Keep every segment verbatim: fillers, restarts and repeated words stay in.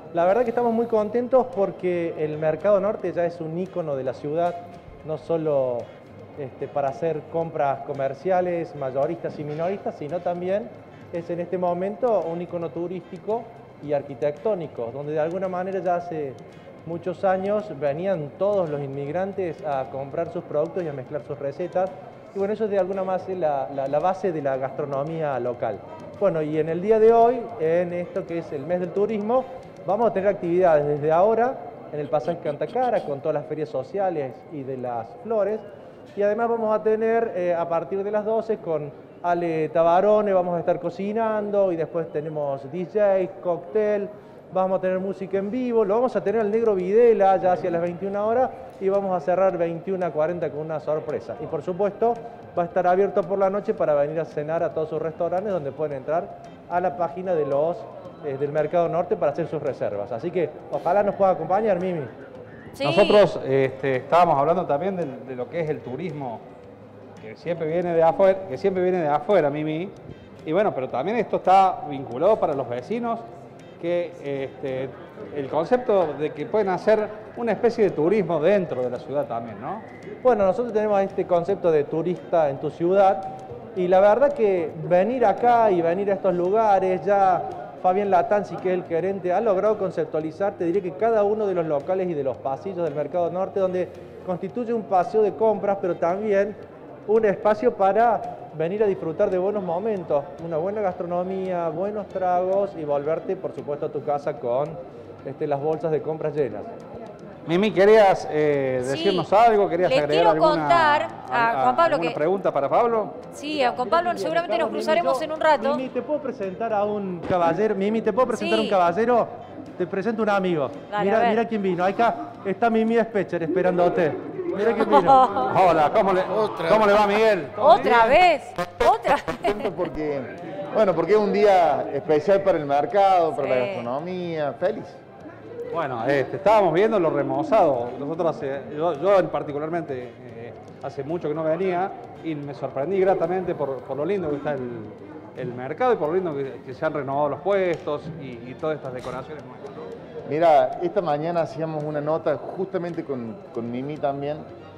La verdad que estamos muy contentos porque el Mercado Norte ya es un ícono de la ciudad, no solo este, para hacer compras comerciales, mayoristas y minoristas, sino también es en este momento un ícono turístico y arquitectónico, donde de alguna manera ya hace muchos años venían todos los inmigrantes a comprar sus productos y a mezclar sus recetas. Y bueno, eso es de alguna manera la, la, la base de la gastronomía local. Bueno, y en el día de hoy, en esto que es el mes del turismo, vamos a tener actividades desde ahora en el Pasaje Cantacara con todas las ferias sociales y de las flores. Y además vamos a tener eh, a partir de las doce con Ale Tabarone, vamos a estar cocinando y después tenemos D J, cóctel, vamos a tener música en vivo, lo vamos a tener al Negro Videla ya hacia las veintiuna horas y vamos a cerrar veintiuna a cuarenta con una sorpresa. Y por supuesto va a estar abierto por la noche para venir a cenar a todos sus restaurantes donde pueden entrar a la página de los, eh, del Mercado Norte para hacer sus reservas. Así que ojalá nos pueda acompañar, Mimi. Sí. Nosotros este, estábamos hablando también de, de lo que es el turismo, que siempre viene de afuera, que siempre viene de afuera, Mimi. Y bueno, pero también esto está vinculado para los vecinos, que este, el concepto de que pueden hacer una especie de turismo dentro de la ciudad también, ¿no? Bueno, nosotros tenemos este concepto de turista en tu ciudad y la verdad que venir acá y venir a estos lugares, ya Fabián Latanzi, que es el gerente, ha logrado conceptualizar, te diré que cada uno de los locales y de los pasillos del Mercado Norte, donde constituye un paseo de compras, pero también un espacio para venir a disfrutar de buenos momentos, una buena gastronomía, buenos tragos y volverte, por supuesto, a tu casa con este, las bolsas de compras llenas. Mimi, ¿querías eh, decirnos sí. algo? ¿Querías Les agregar quiero alguna, contar a, a, Juan Pablo alguna que... pregunta para Pablo? Sí, a Juan Pablo seguramente nos cruzaremos en un rato. Mimi, ¿te puedo presentar a un caballero? Mimi, ¿te puedo presentar Sí. a un caballero? Te presento a un amigo. Dale, mira, a ver. mira quién vino. Acá está Mimi Specher esperándote. Mira quién vino. Hola, ¿cómo le, ¿cómo le va, Miguel? ¿Otra vez? ¿Otra vez? Contento porque, bueno, porque es un día especial para el mercado, para Sí. la gastronomía. Feliz. Bueno, este, estábamos viendo lo remozado. Nosotros, hace, yo, yo en particularmente, eh, hace mucho que no venía y me sorprendí gratamente por, por lo lindo que está el, el mercado y por lo lindo que, que se han renovado los puestos y, y todas estas decoraciones nuevas, ¿no? Mira, esta mañana hacíamos una nota justamente con, con Mimi también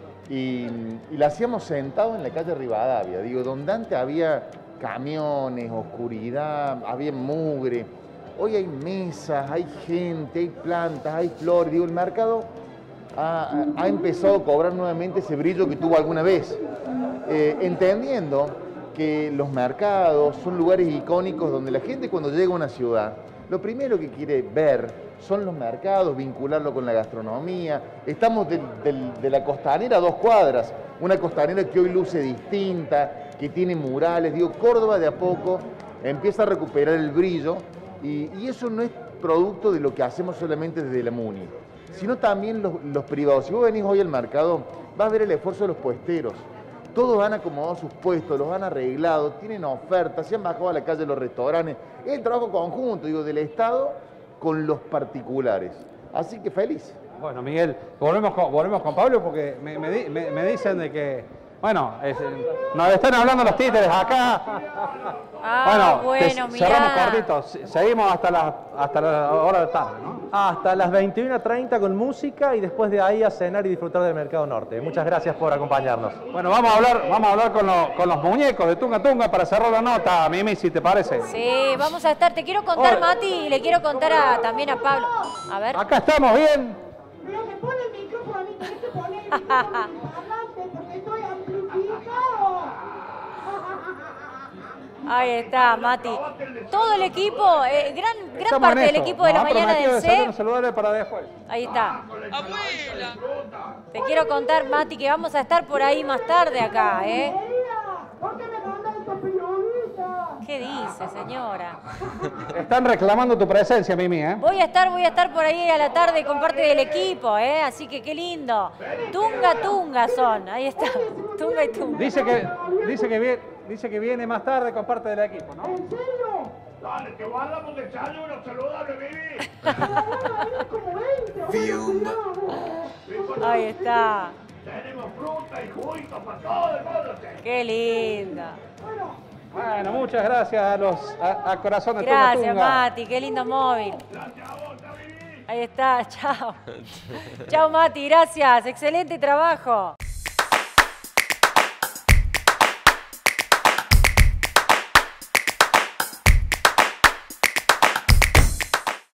y, y la hacíamos sentado en la calle Rivadavia. Digo, donde antes había camiones, oscuridad, había mugre. Hoy hay mesas, hay gente, hay plantas, hay flores. Digo, el mercado ha, ha empezado a cobrar nuevamente ese brillo que tuvo alguna vez. Eh, entendiendo que los mercados son lugares icónicos donde la gente cuando llega a una ciudad, lo primero que quiere ver son los mercados, vincularlo con la gastronomía. Estamos del, del, de la costanera a dos cuadras, una costanera que hoy luce distinta, que tiene murales. Digo, Córdoba de a poco empieza a recuperar el brillo y, y eso no es producto de lo que hacemos solamente desde la MUNI, sino también los, los privados. Si vos venís hoy al mercado, vas a ver el esfuerzo de los puesteros. Todos han acomodado sus puestos, los han arreglado, tienen ofertas, se han bajado a la calle los restaurantes. Es el trabajo conjunto, digo, del Estado con los particulares. Así que feliz. Bueno, Miguel, volvemos con, volvemos con Pablo porque me, me, di- me- me dicen de que, bueno, es, nos están hablando los títeres acá. Ah, bueno, te- mirá. cerramos cortito, se- seguimos hasta la, hasta la hora de tarde, ¿no? Hasta las veintiuna treinta con música y después de ahí a cenar y disfrutar del Mercado Norte. Muchas gracias por acompañarnos. Bueno, vamos a hablar, vamos a hablar con, lo- con los muñecos de Tunga Tunga para cerrar la nota, Mimi, si te parece. Sí, vamos a estar. Te quiero contar, Hola. Mati, y le quiero contar a- también a Pablo. A ver. Acá estamos bien. Pero me pone el micrófono a mí, tenés que poner el micrófono en el parlante porque estoy amplificado. Ahí está, Mati. Todo el equipo, eh, gran, gran Estamos parte en del eso. equipo de la Nos ha mañana prometido del desayuno C E. saludable para después. Ahí está. Te quiero contar, Mati, que vamos a estar por ahí más tarde acá, ¿eh? ¿Por qué me mandan estos periodistas? ¿Qué dice, señora? Están reclamando tu presencia, Mimi, ¿eh? Voy a estar, voy a estar por ahí a la tarde con parte del equipo, ¿eh? Así que qué lindo. Tunga, tunga son. Ahí está. Tunga y tunga. Dice que, dice que, viene, dice que viene más tarde con parte del equipo, ¿no? ¿En serio? Dale, que guardamos desayuno saludable, Vivi. Pero bueno, hay como veinte. Bueno, Ahí está. Tenemos fruta y juguito para todo el mundo. che. Qué linda. Bueno, muchas gracias a los a, a Corazón de Tunga Gracias, Tunga. Mati. Qué lindo móvil. Gracias a vos, está bien. Ahí está, chao. Chao, Mati, gracias. Excelente trabajo.